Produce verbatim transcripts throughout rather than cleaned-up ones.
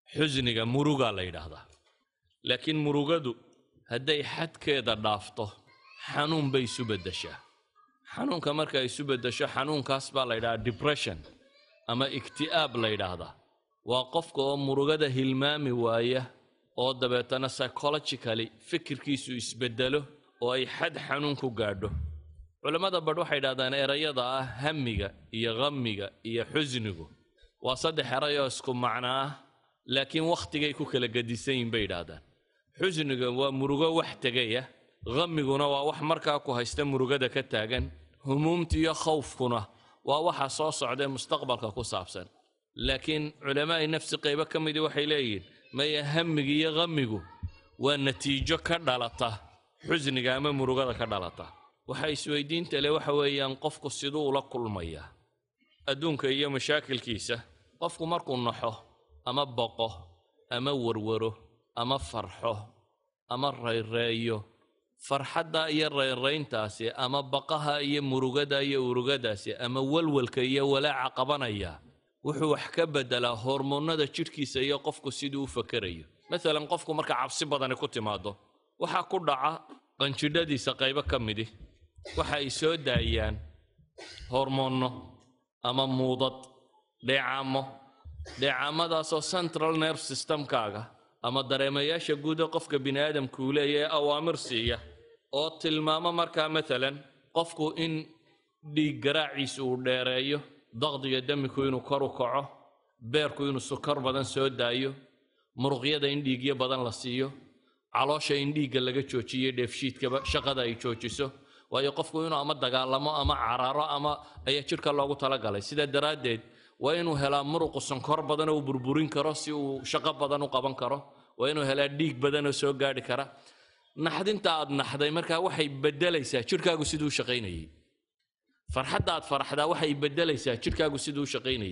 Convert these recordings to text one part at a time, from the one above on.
xusniga muruga la yiraahdaa laakiin murugadu hadday xadkeeda dhaafto xanuun bay isu bedeshaa xanuunka marka ay isu bedesho xanuunkaas baa la yiraahdaa depression ama iktiaab la yiraahdaa waa qofka oo murugada hilmaami waaya oo dabeetana psychologically fikirkiisu isbedelo oo ay xad xanuun ku gaadho culimada bad waxay yiraahdaan erayada ah hamiga iyo qamiga iyo xusnigu waa saddex eray oo isku macno ah laakiin waqtigay ku kala gadisan bay yiraahdaan xusniga waa murugo wax tagaya qamiguna waa wax markaa ku haysta murugada ka taagan humuumta iyo khawfkuna waa waxa soo socda mustaqbalka ku saabsan laakiin culimada nafsi qayb ka mid waxay leeyihiin ma hamiga iyo qamigu waa natiijo ka dhalata xusniga ama murugada ka dhalata waxa isweydiinta leh waxa weeyaan qofku sidoo ula kulmaya adduunka iyo mashaakilkiisa qofku markuu naxo ama baqo ama warwaro ama farxo ama rayreeyo farxadda iyo rayreyntaasi ama baqaha iyo murugada iyo urugadaasi ama walwalka iyo walaaca qabanaya wuxuu wax ka bedelaa hormoonada jirkiisa iyo qofku siduu u fakarayo mesela qofku marka cabsi badan ku timaado waxa ku dhaca qanjidhadiisa qayb ka mid ah waxa ay soo daayaan hormoono ama muudad dheecaamo dheecaamadaas oo central nerve system kaaga ama dareemayaasha guud ee qofka bini'aadamku leeyahay awaamir siiya oo tilmaamo marka mesela qofku in dhiig garaaciisu uu dheereeyo daqdiga damku inuu kor u kaco beerku inuu sukar badan soo daayo muruqyada in dhiigyo badan la siiyo caloosha in dhiigga laga joojiyo dheefshiidkaba shaqada ay joojiso waayo qofku inuu ama dagaalamo ama cararo ama ay jirka loogu tala galay sida daraadeed waa inuu helaa muruq sonkor badan oo burburin karo si uu shaqo badan u qaban karo waa inuu helaa dhiig badan oo soo gaari kara naxdinta aad naxday marka waxay bedelaysaa jirkaagu siduu shaqeynayay farxadda aad faraxdaa waxay bedelaysaa jirkaagu siduu shaqeynayay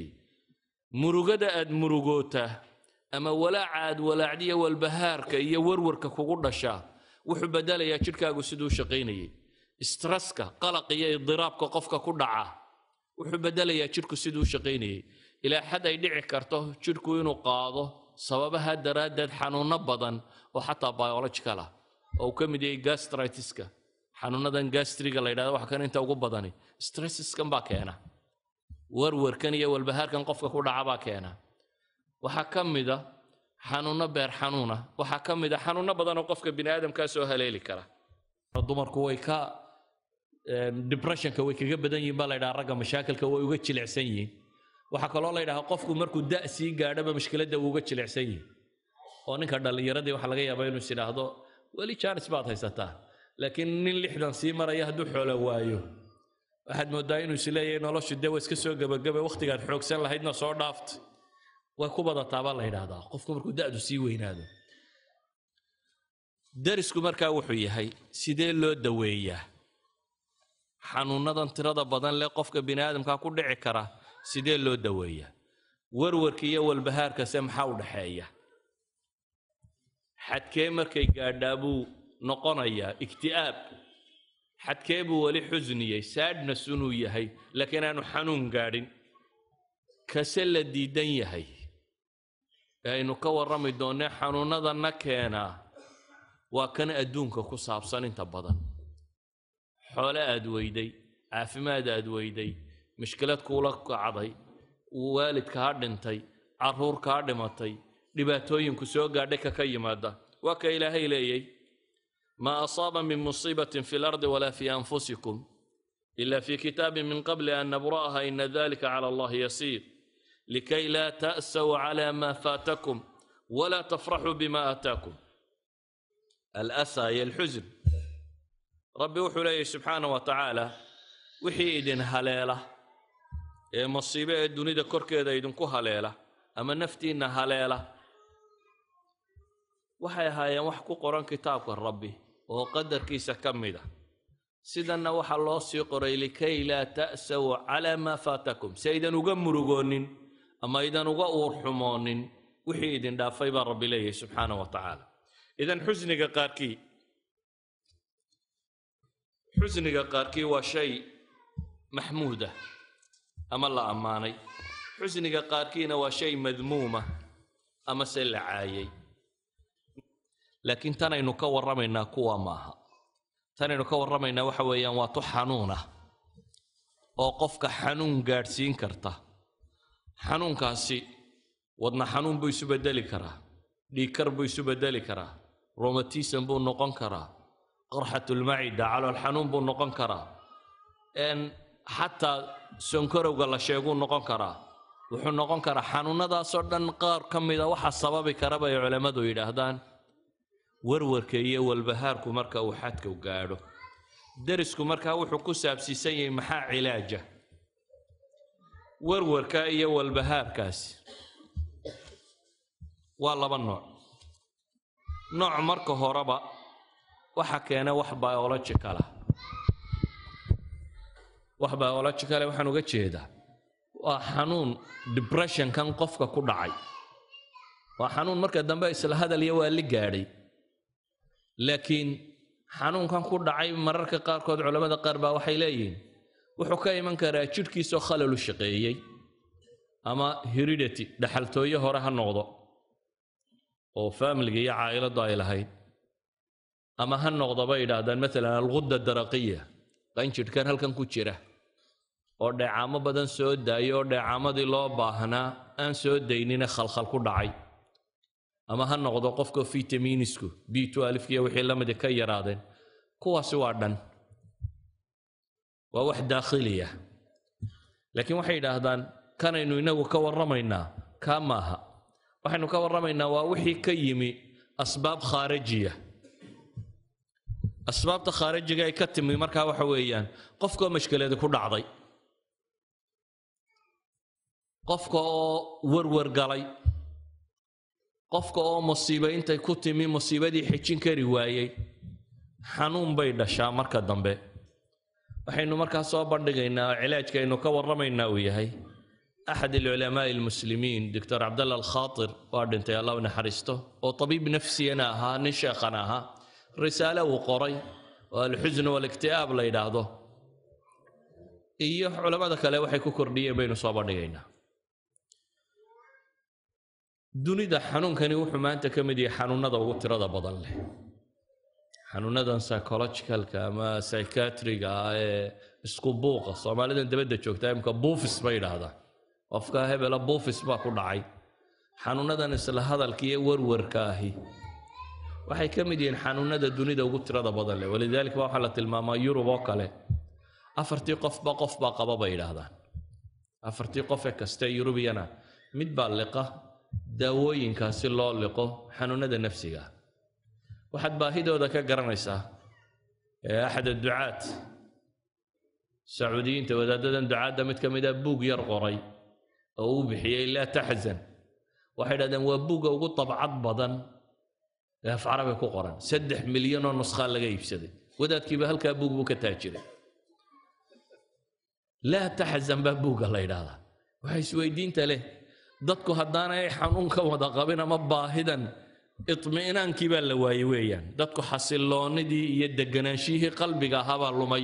murugada aad murugoota ama walaaca aad walaacdiya walbahaarka iyo warwarka kugu dhashaa wuxuu bedelayaa jirkaagu siduu shaqeynayay stresska qalaq iyo idiraabka qofka ku dhaca wuxuu bedelayaa jirku siduu shaqeynayay ilaa xad ay dhici karto jirku inuu qaado sababaha daraadeed xanuuno badan oo xataa biological ah oo ka mid yahay gastritis-ka xanuunadan gastriga la yiraahdo waxa kan inta ugu badani stresskan baa keena warwarkan iyo walbahaarkan qofka ku dhaca baa keena waxa ka mid ah xanuuno beer xanuuna waxa ka mid ah xanuuno badan oo qofka bini'aadamka soo haleeli kara dumarku way ka depressionka way kaga badan yihiin baa la yiraahdaa ragga mashaakilka way uga jilicsan yihiin waxa kale oo la yiraahdaa qofku markuu da' sii gaadhaba mushkiladda uu uga jilicsan yahay oo ninka dhalinyaradii waxa laga yaabaa inuu yiraahdo wali chance baad haysataa laakiin nin lixdan sii maraya hadduu xoolo waayo waxaad moodaa inuu isleeyahay noloshu dee way iska soo gabagabay waqtigaad xoogsan lahaydna soo dhaaftay way ku badataa baa la yiraahdaa qofku markuu da'du sii weynaado darisku markaa wuxuu yahay sidee loo daweeyaa xanuunadan tirada badan leh qofka bini'aadamka ku dhici kara sidee loo daweeyaa warwarka iyo walbahaarka se maxaa u dhaxeeya xadkee markay gaadhaa buu noqonayaa iktiaab xadkee buu wali xusniyey sadness inuu yahay laakiin aanu xanuun gaadhin kase la diidan yahay aynu ka warrami doonaa xanuunadana keenaa waa kan adduunka ku saabsan inta badan xoolo aad weyday caafimaad aad weyday mushkilad kuula kacday waalidka ha dhintay caruur ka dhimatay dhibaatooyinku soo gaadhay ka ka yimaada waa ka ilaahay leeyay ma asaba min musibatin fil ardi wala fi anfusikum illa fi kitabin min qabli an nabraha inna dhalika ala allah yasir likay la ta'saw ala ma fatakum wala tafrahu bima atakum الأسى الحزن ربي وحولي سبحانه وتعالى وحي إذن هليلة مصيبة الدنيا دا كوركي إذن كو هليلة أما نفتي إن هليلة وحي هاي وحكو قرآن كتابك ربي وهو قدر كيسا كمدا سيدنا وحى الله سيقري لكي لا تأسوا على ما فاتكم سيدا نغمرغونين أما إذا نغأور حمونين وحي إذن دا فيبا ربي ليه سبحانه وتعالى إذن حزنك قاركي حزنك قاركي وشيء محمودة أما الله أماني حزنك قاركينا وشيء مذمومة أما سيل عايي لكن تانا إنو كور رمينا كوا ماها تانا إنو كور رمينا وحويا واتو حنونة أو قفك حنون قارسين كرتا حنون كاسي ودنا حنون بو يسو بدالي كرا ديكر بو يسو بدالي كرا روماتيسن بو نقن كرا قرحة المعدة على الحنون بو نقن كرا إن حتى سنكرو قال شيء نقن كرا وحن نقن كرا حنون دا صدن قار كم إذا واحد سبب كربا علماء دو يدهدان warwarka iyo walbahaarku marka uu xadka u gaadho darisku marka wuxuu ku saabsiisan yahay maxaa cilaaja warwarka iyo walbahaarkaas waa laba nooc nooc marka horeba waxa keena wax biological ah wax biological waxaan uga jeedaa waa xanuun depression kan qofka ku dhacay waa xanuun marka dambe isla hadal iyo waa li gaadhay laakiin xanuunkan ku dhacay mararka qaarkood culimada qaar baa waxay leeyihiin wuxuu ka iman karaa jidhkiisa khalal u shaqeeyay ama heredity dhaxaltooyo hore ha noqdo oo family iyo caa'iladu ay lahayd ama ha noqdo bay yiraahdaan mesela alghudda daraqiya qan jidhkan halkan ku jira oo dheecaamo badan soo daayo oo dheecaamadii loo baahnaa aan soo daynina khalkhal ku dhacay ama ha noqdo qofka vitamiinisku B twelve iyo wixii la mid ka yaraadeen kuwaasi waa dhan waa wax daakhiliya laakiin waxay yiraahdaan kanaynu inagu ka warramaynaa kamaha waxaynu ka warramaynaa waa wixii ka yimi asbaab khaarijiya asbaabta khaarijiga ay ka timi marka waxa weeyaan qofka mashkilada ku dhacday qofka oo warwar galay qofka oo musiibo intay ku timi musiibadii xijin kari waayay xanuun bay dhashaa marka dambe waxaynu markaa soo bandhigaynaa cilaajka aynu ka warramaynaa uu yahay أحد العلماء المسلمين دكتور عبد الله الخاطر وارد الله ونحرسته وطبيب نفسي أنا ها نشاقنا ها رسالة وقري والحزن والاكتئاب لا يدعده إيه علماء ذاك لا وحي كوكردية بين صابر نجينا دوني ده حنون كان يروح ما أنت كمدي حنون هذا وتر هذا بدل حنون هذا سايكولوجيكال كما سايكاتري كا اسكوبوقة صار لنا دبده شوك تايم كبوفس بين هذا أفكاه بلا بوفس ما كل عاي حنون هذا نسل هذا الكي ورور كاهي وحي كمدي حنون هذا دوني ده وتر هذا بدل ولذلك وحلت الماما يورو باكله أفرتي قف بقف بقى بين هذا أفرتي قف كستي يوروبيانا متبلقة داوين كاسي الله لقو حنون هذا نفسي واحد باهيده ذاك قرنيسا أحد الدعاة السعوديين تودادن دعاة دمت كمدا بوق يرقري أو بحيي لا تحزن واحد هذا وبوق وقط طبعات بدن في عربي كقرن سدح مليون ونسخة لقى يفسد ودات كي بهلك بوق بوك تاجري لا تحزن ببوق الله يرضى وهي سويدين تله dadku hadaan ay xanuunka wada qabina ma baahidan itmiinaan kiba la waayay weeyaan dadku xasiloonidii iyo deganaanshihii qalbiga haba lumay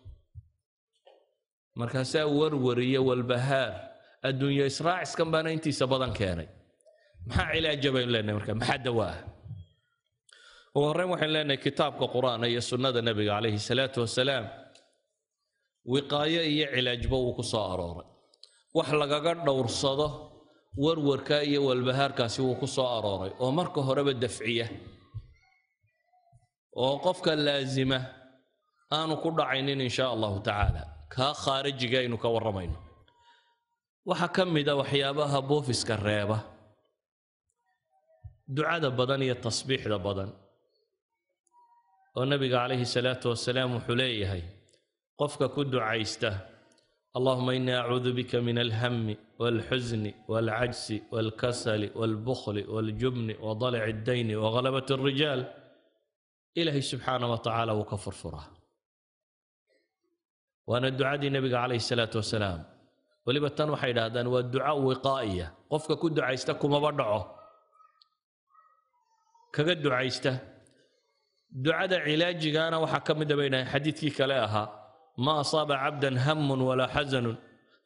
markaas warwariye walbahaar adduunyo israacis kan bana intiisa badan keenay maxaa cilaaj bay leenahay marka maxaa dawaa oo horeen waxaan leenahay kitaabka quraanka iyo sunnada nabiga kaleeyhi salaatu wasalaam wiqaayo iyo cilaajba uu ku soo arooray wax lagaga dhowrsado warwarka iyo walbahaarkaasi uu ku soo arooray oo marka horeba dafciya oo qofka laazima aanu ku dhacaynin insha Allah ta'ala ka khaarijiga inuu ka waramayno waxa kamida waxyaabaha boofiska reeba ducada badan iyo tasbiixda badan oo nabiga kaleeyhi salaatu wasalaam wuxuu leeyahay qofka ku ducaysta اللهم إني أعوذ بك من الهم والحزن والعجز والكسل والبخل والجبن وضلع الدين وغلبة الرجال إلهي سبحانه وتعالى وكفر فراه وأنا الدعاء دي النبي عليه الصلاة والسلام ولبتان وحيد هذا والدعاء وقائية قفك كد عيستكم وبرعه كقد عيسته دعاء علاجي أنا وحكم بين حديثك كلاها ما أصاب عبدا هم ولا حزن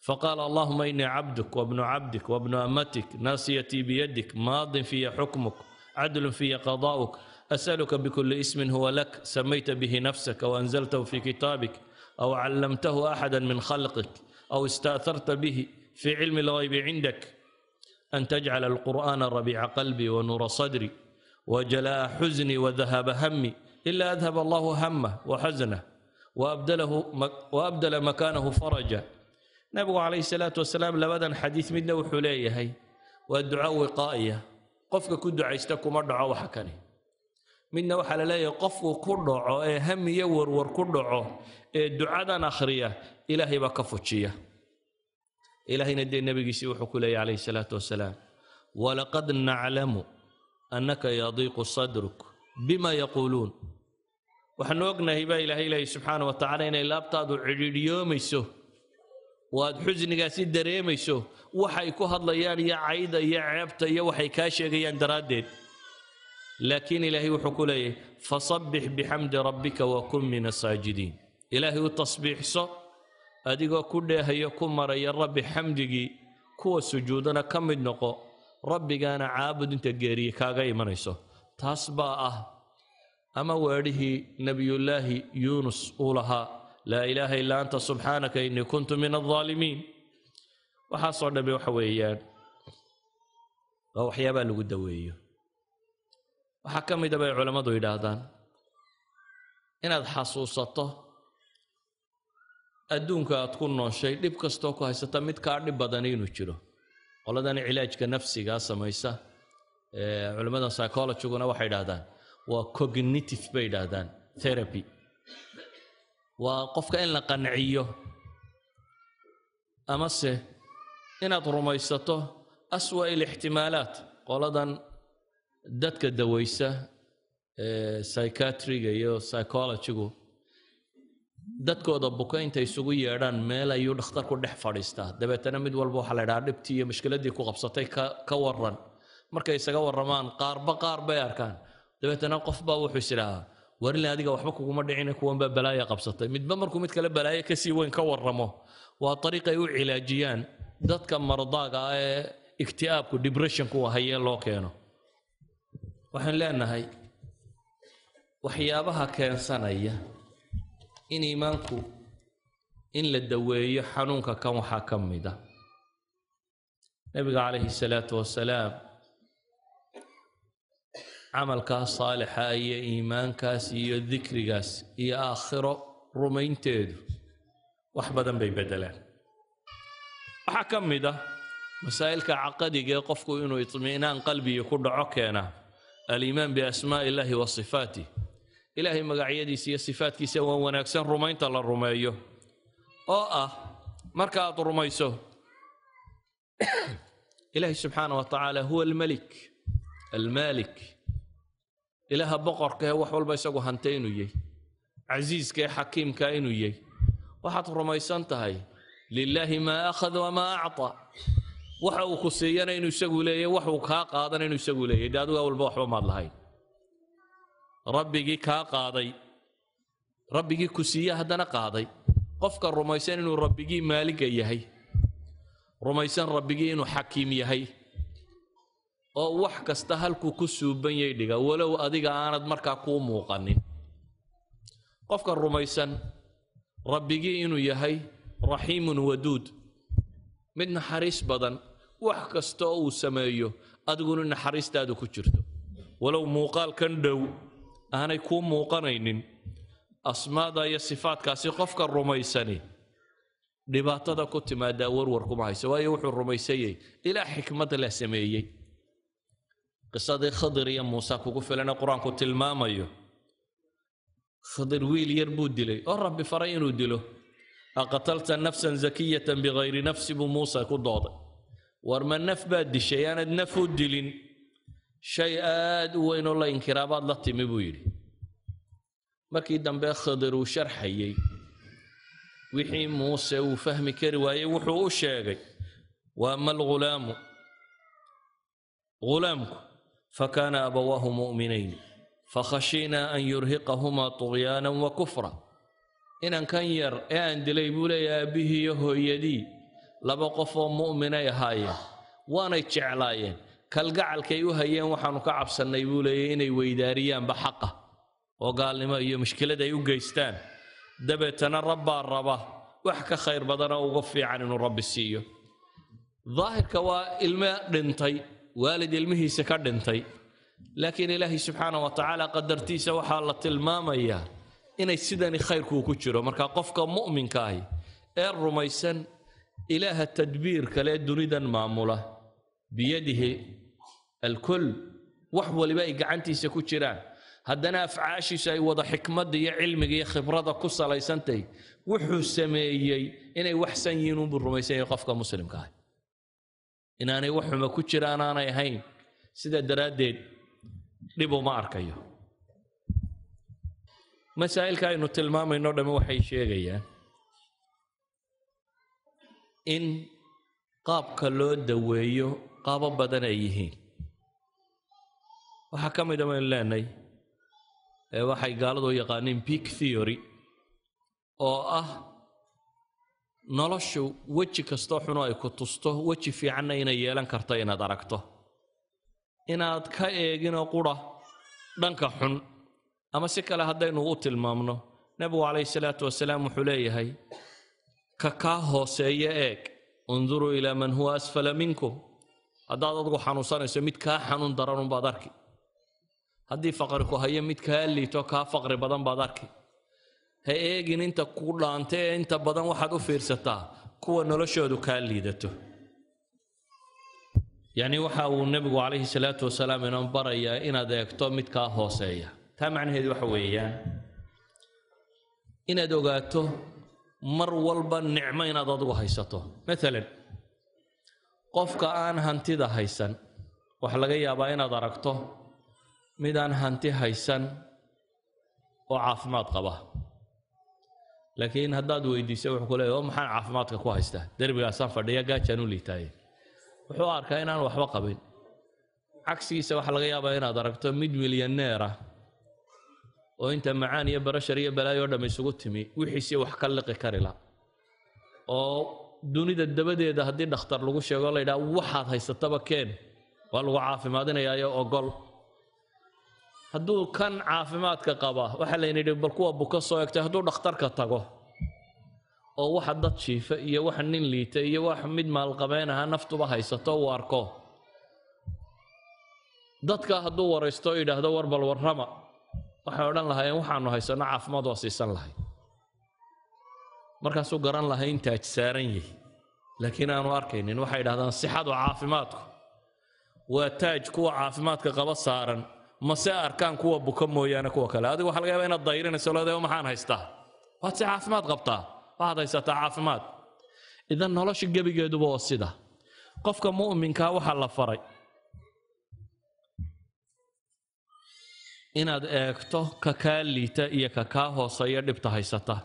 فقال اللهم إني عبدك وابن عبدك وابن أمتك ناصيتي بيدك ماض في حكمك عدل في قضاؤك أسألك بكل اسم هو لك سميت به نفسك وأنزلته في كتابك أو علمته أحدا من خلقك أو استأثرت به في علم الغيب عندك أن تجعل القرآن ربيع قلبي ونور صدري وجلاء حزني وذهاب همي إلا أذهب الله همه وحزنه وأبدله وأبدل مكانه فرجا. نبي عليه الصلاة والسلام لبدا حديث منا وحليه هي والدعاء وقائية قفك كل دعاء مرة وحكني منا وحلالي قفك كل دعاء هم يور ور كل دعاء الدعاء آخرية إلهي بكفتشية إلهي ندي النبي يسوع حكولي عليه الصلاة والسلام ولقد نعلم أنك يضيق صدرك بما يقولون وحنوقنا هبا إلهي إلهي سبحانه وتعالى إن إلا أبتادوا عريريوم يسوه واد حزن قاسي دريم يسوه وحي كهد ليان يا عيدا يا عيبتا يا وحي كاشي يا درادد لكن إلهي وحكولي فصبح بحمد ربك وكن من الساجدين إلهي والتصبيح صو adigoo ku dheehayo ku maraya rabbi xamdigii kuwa sujuudana ka mid noqo rabbigaana caabud inta geeriye kaaga imanayso taas baa ah ama weedhihii nabiyullaahi yuunus uu lahaa laa ilaaha illaa anta subxaanaka innii kuntu min aldaalimiin waxaasoo dhammi waxa weeyaan waa waxyaabaa lagu daweeyo waxaa ka mida bay culammadu yidhaahdaan inaad xasuusato adduunka aad ku nooshay dhib kastoo ku haysata mid kaa dhib badan inuu jiro qoladani cilaajka nafsiga samaysa ee culimada psychologiguna waxay yidhaahdaan waa cognitive bay yidhaahdaan therapy waa qofka in la qanciyo ama se inaad rumaysato aswa ilixtimaalaat qoladan dadka dawaysa ee psychiatriga iyo psychologigu dadkooda buka inta isugu yeedhaan meel ayuu dhakhtarku dhex fadhiistaa dabeetana mid walba waxa la yiraahdaa dhibtii iyo mushkiladii ku qabsatay ka ka waran markay isaga waramaan qaarba qaar bay arkaan dabeetana qof baa wuxuu isiraahaa warin adiga waxba kuguma dhicin kuwan baa balaaya qabsatay midba markuu mid kale balaaya ka sii weyn ka waramo waa طريقه ay u cilaajiyaan dadka mardaaga ee iktiaabku depressionku wahaye loo keeno waxaan leenahay waxyaabaha keensanaya in iimaanku in la daweeyo xanuunka kan waxa kamida nabiga kaleeyhi salaatu wasalaam amalka saalixa iyo iimaankaas iyo dhikrigaas iyo aakhiro rumaynteedu wax badan bay bedelaan waxa kamida masaa'ilka aqadiga qofku inuu itmiinaan qalbiga ku dhaco keena al-iimaan bi asmaa'i illaahi wa sifaatihi إلهي مقعيديس يا صفات كيسا وناكسن رمين تلا رميو أو أه مركات رميسو إلهي سبحانه وتعالى هو الملك المالك إله بقر كه وحول بيسقو هنتينو يي عزيز كه حكيم كاينو يي وحط رميسان تهي لله ما أخذ وما أعطى وحو خسينا إنو يسقو ليه وحو كها قادنا إنو يسقو ليه دادو أول بوحو ما الله ربي كا قاضي ربي كسيه هدنا قاضي قفك الرميسان إنه ربي مالك يهي رميسان ربي إنه حكيم يهي أو وحك استهلك كسو بين يدك ولو أديك أنا مركا قوم وقنن قفك الرميسان ربي إنه يهي رحيم ودود من حريص بدن وحك استو سمايو أدقون إن حريص تادو كجرتو ولو موقال كان دو أنا يكون موقنين أسماء ذا الصفات كاسي قفك الرميساني دبعت هذا كنت ما داور وركم هاي سواء يوحوا الرميسية إلى حكمة الأسمية قصة خضر يا موسى كوكف لنا قرآن كنت الماميو خضر ويل يربود دلي الرب فرين ودلو أقتلت نفسا زكية بغير نفس بموسى كضاض ورما النف باد الشيء النف الدلين شيء آد وين الله إنكرابات لطي مبويري مركي دنبا خضر وشرحيي وحي موسى وفهم كرواية وحو الشاقي وأما الغلام غلامك فكان أبواه مؤمنين فخشينا أن يرهقهما طغيانا وكفرا إن كان ير أن دليبولا يا به يهو يدي laba qof oo mu'min ay ahaayeen waanay jeclaayeen kalgacalkay u hayeen waxaanu ka cabsanay buu leeyahay inay weydaariyaan ba xaqa oo gaalnimo iyo mushkilad ay u geystaan dabeetana rabbaa raba wax ka khayr badana uga fiican inuu rabbi siiyo daahirka waa ilmo dhintay waalid ilmihiisa ka dhintay laakiin ilaahay subxaanahu wa tacaala qadartiisa waxaa la tilmaamayaa inay sidani khayrku ku jiro marka qofka mu'minka ah ee rumaysan ilaaha tadbiirka lee dunidan maamula biyadihi alkull wax waliba ay gacantiisa ku jiraan haddana afcaashiisa ay wada xikmadda iyo cilmiga iyo khibrada ku salaysantay wuxuu sameeyey inay waxsan yihiin uu rumaysan yahay qofka muslimka ah inaanay wax xuma ku jiraan aanay ahayn sida daraaddeed dhib uma arkayo masaa'ilka aynu tilmaamayno dhamme waxay sheegayaan in qaabka loo daweeyo qaabo badan ay yihiin waxaa ka mid a baynu leenahay ee waxay gaaladu u yaqaaniin peak theory oo ah noloshu weji kastoo xuno ay ku tusto weji fiicanna inay yeelan karto inaad aragto inaad ka eeginoo qura dhanka xun ama si kale haddaynu u tilmaamno nabigu calayhi salaatu wasalaam wuxuu leeyahay ka kaa hooseeya eeg unduruu ilaa man huwa asfala minkum haddaad adgu xanuunsanayso mid kaa xanuun daran unbaad arki haddii faqri ku hayo mid kaa liito kaa faqri badan baad arki ha eegin inta ku dhaanta ee inta badan waxaad u fiirsataa kuwa noloshoodu kaa liidato yacni waxa uu nabigu calayhi salaatu wasalaam inoo barayaa inaad eegto mid kaa hooseeya taa macnaheedu waxa weeyaan inaad ogaato mar walba nicmo inaad adigu haysato maalan qofka aan hantida haysan waxa laga yaabaa inaad aragto mid aan hanti haysan oo caafimaad qaba laakiin haddaad weydiiso wuxuu ku leeyahay maxaan caafimaadka ku haystaa derbigaasaan fadhiya gaajaan u liitaaye wuxuu arkaa inaan waxba qabin cagsigiisa waxa laga yaabaa inaad aragto mid milyaneer ah oo inta macaan iyo barashar iyo balaayo oo dham isugu timi wixiisii wax ka liqi kari la oo dunida dabadeeda haddii dhakhtar lagu sheego la yidhaha waxaad haysataba keen waa lagu caafimaadinayaa ogol hadduu kan caafimaadka qaba waxa la yidhi bal kuwa buka soo egtay hadduu dhakhtarka tago oo waxa dad jiifa iyo waxa nin liita iyo wax mid maalqabeen aha naftuba haysato uu arko dadka hadduu waraysto oo yidhaahdo war bal warrama waxay odhan lahaayeen waxaanu haysanno caafimaad waa siisan lahay markaasuu garan lahay in taaj saaran yihi laakiin aanu arkaynin waxay idhahdaan sixadu caafimaadku waa taaj kuwa caafimaadka qaba saaran mase arkaan kuwa buka mooyaane kuwa kale adigu waxa laga yaabaa inaad dayrinayso leedahay maxaan haystaa waad si caafimaad qabtaa waxaad haysataa caafimaad idan nolosha gebigeeduba waa sida qofka mu'minkaa waxaa la faray inaad eegto ka kaa liita iyo ka kaa hooseeya dhibta haysata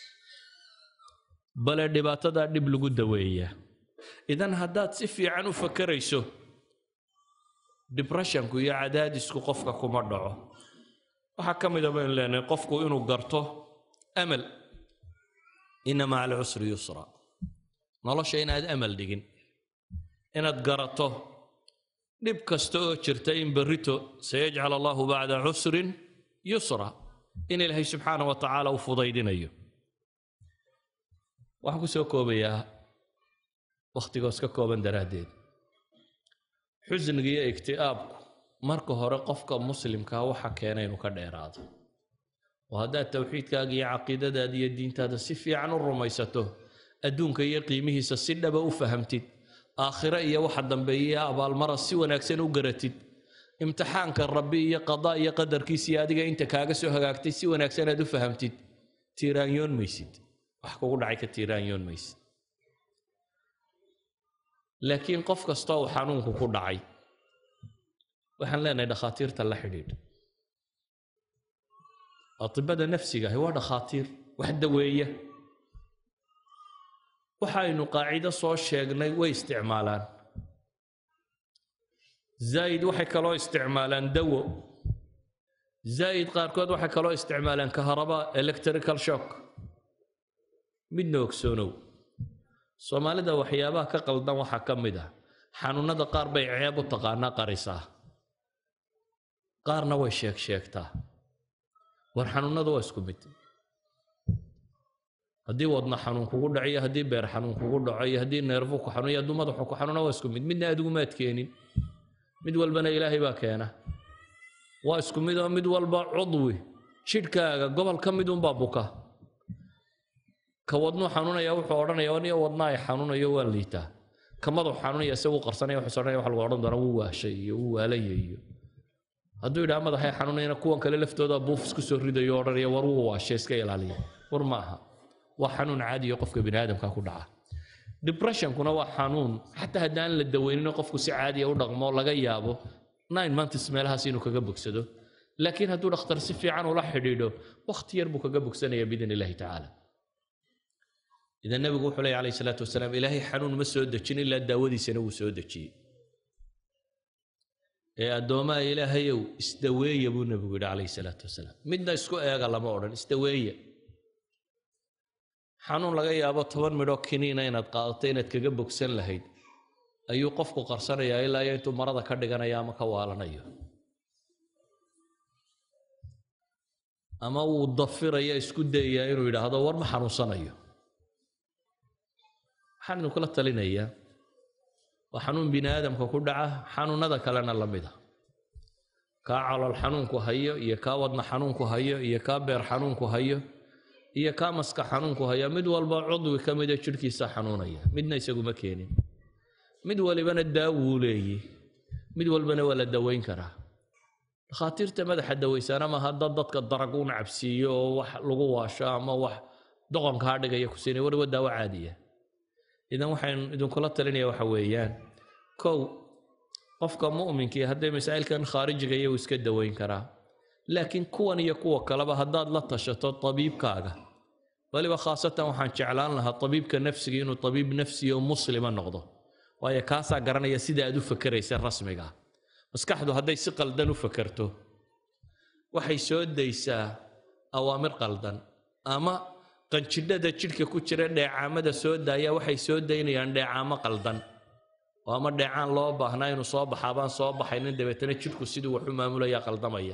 bale dhibaatada dhib lagu daweeya idan haddaad si fiican u fakarayso depressionku iyo cadaadisku qofka kuma dhaco waxa ka mid ah baan leenahay qofku inuu garto amal inna ma'a al-usri yusra nolosha inaad amal dhigin inaad garato dhib kasta oo jirta in berrito sayajcal allahu bacda cusrin yusra in ilaahay subxaanahu wa tacaala u fudaydinayo waxaan ku soo koobayaa wakhtigoos ka kooban daraaddeed xusniga iyo igti'aabku marka hore qofka muslimkaa waxa keena inuu ka dheeraado oo haddaad tawxiidkaaga iyo caqiidadaada iyo diintaada si fiican u rumaysato adduunka iyo qiimihiisa si dhaba u fahamtid aakhira iyo waxa dambeeya abaalmara si wanaagsan u garatid imtixaanka rabbi iyo qadaa iyo qadarkiisa adiga inta kaaga soo hagaagtay si wanaagsan aad u fahamtid tiiraanyoon maysid wax kugu dhacay ka tiiraanyoon maysid laakiin qof kasta oo xanuunku ku dhacay waxaan leenahay dhakhaatiirta la xidhiidh atibada nafsiga waa dhakhaatiir wax daweeya waxaynu qaacido soo sheegnay way isticmaalaan zaid waxay kaloo isticmaalaan dawo zaid qaarkood waxay kaloo isticmaalaan kaharaba electrical shock midna ogsoonow soomaalida waxyaabaha ka qaldan waxa ka mid ah xanuunada qaar bay ceeb u taqaanaa qarisaa qaarna way sheeg sheegtaa war xanuunadu waa isku mid haddii wadna xanuun kugu dhaciyo haddii beer xanuun kugu dhaco iyo haddii neerfu ku xanuun iyo hadduu madaxu ku xanuuna waa isku mid midna adigu maad keenin mid walbana ilaahay baa keena waa isku mid oo mid walba cudwi jidhkaaga gobol ka mid unbaa buka ka wadnuu xanuunaya wuxuu odhanaya aniga wadna ay xanuunayo waa liitaa ka madaxu xanuunaya se uu qarsanaya wuxuu odhanaya waxa lagu odhan doonaa wuu waashay iyo wuu waalaya iyo hadduu yidhaha madaxay xanuunayana kuwan kale laftooda buuf isku soo ridayo odhanaya war wuu waashay iska ilaaliya war ma aha waa xanuun caadi oo qofka bini aadamka ku dhaca depressionkuna waa xanuun xataa haddaan la daweynin qofku si caadi u dhaqmo laga yaabo nine months meelahaas inuu kaga bogsado laakiin hadduu dhakhtar si fiican ula xidhiidho waqti yar buu kaga bogsanaya biidn illaahi tacaala idan nabigu wuxuu leeyahay calayhi salaatu wasalaam ilaahay xanuun ma soo dejin ilaa daawadiisana wuu soo dejiyey ee addoomaha ilaahayow isdaweeya buu nabigu yidhi calayhi salaatu wasalaam midna isku eega lama odhan isdaweeya xanuun laga yaabo toban midho kiniina inaad qaadato inaad kaga bogsan lahayd ayuu qofku qarsanayaa ilaa iyo intuu marada ka dhiganaya ama ka waalanayo ama uu dafiraya isku dayayaa inuu yidhaahdo war ma xanuunsanayo waxaan idinkula talinayaa waa xanuun bini aadamka ku dhaca xanuunada kalena la mid a kaa calool xanuunku hayo iyo kaa wadna xanuunku hayo iyo kaa beer xanuunku hayo iyo kaa maska xanuunku haya mid walba cudwi ka mida jidhkiisa xanuunaya midna isaguma keenin mid walibana daawuu leeyi mid walbana waa la daweyn karaa dhakhaatiirta madaxa daweysaana maaha dad dadka darag u nacabsiiyo oo wax lagu waasho ama wax doqonkaa dhigaya ku siinay waliba daawo caadiya idan waxaan idinkula talinaya waxa weeyaan kow qofka mu'minkii hadday masaa'ilkan khaarijiga iyagu iska daweyn karaa laakiin kuwan iyo kuwa kaleba haddaad la tashato tabiibkaaga waliba khaasatan waxaan jeclaan lahaa tabiibka nafsiga inuu tabiib nafsi oo muslima noqdo waayo kaasaa garanaya sida aad u fakeraysa rasmiga maskaxdu hadday si qaldan u fakerto waxay soo daysaa awaamir qaldan ama qanjidhada jidhka ku jira dheecaamada soo daaya waxay soo daynayaan dheecaamo qaldan oo ama dheecaan loo baahnaa inuu soo baxaa baan soo baxaynin dabeetana jidhku siduu wax u maamulaya qaldamaya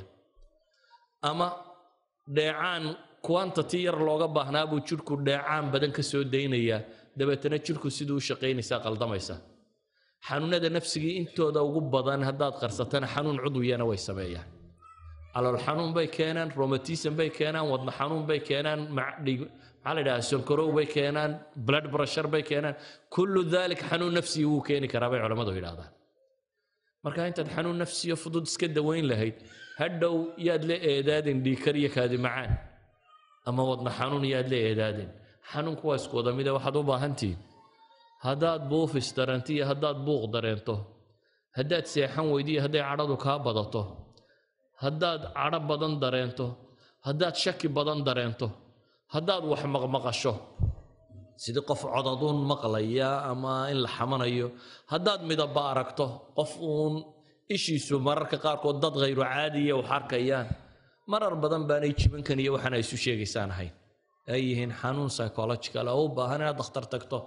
ama dheecaan quantity yar looga baahnaa buu jidhku dheecaan badan ka soo daynayaa dabeetana jidhku siduu u shaqaynaysaa qaldamaysa xanuunada nafsigii intooda ugu badan haddaad qarsatana xanuun cudwiyana way sameeyaan calool xanuun bay keenaan rheumatism bay keenaan wadna xanuun bay keenaan maxaa la yidhaha sonkorow bay keenaan blood pressure bay keenaan kullu dalik xanuun nafsi wuu keeni karaa bay culammadu yidhahdaan marka intaad xanuun nafsiyo fudud iska daweyn lahayd hadhow yaad la eedaadin dhiikar iyo kaadi macaan ama wadna xanuun yaad la eedaadin xanuunku waa isku wada mida waxaad u baahantihiin haddaad buufis dareento iyo haddaad buuq dareento haddaad seexan weydiiyo hadday cadhadu kaa badato haddaad cadho badan dareento haddaad shaki badan dareento haddaad wax maqmaqasho sidii qof codaduun maqlaya ama in la xamanayo haddaad midaba aragto qof uun ishiisu mararka qaarkood dad khayru caadiya wax arkayaan marar badan baanay jibankan iyo waxaan ay isu sheegaysaan ahayn ay yihiin xanuun psychological oo u baahan inaad dhakhtar tagto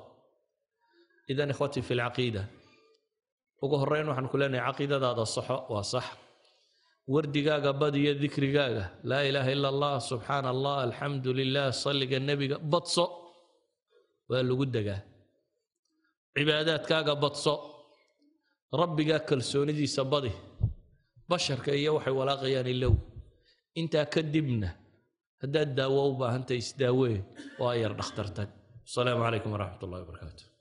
idan ikhwati fi lcaqiida ugu horreyn waxaan ku leenahay caqiidadaada saxo waa sax wardigaaga badiyo dikrigaaga laa ilaaha ila allah subxaana allah alxamdu lilah salliga nebiga badso waa lagu degaa cibaadaadkaaga badso rabbigaa kalsoonidiisa badi basharka iyo waxay walaaqayaan ilow intaa kadibna haddaad daawo u baahantahay isdaawee oo ayar dhakhtar tag asalaamu calaykum waraxmat ullahi wabarakaatu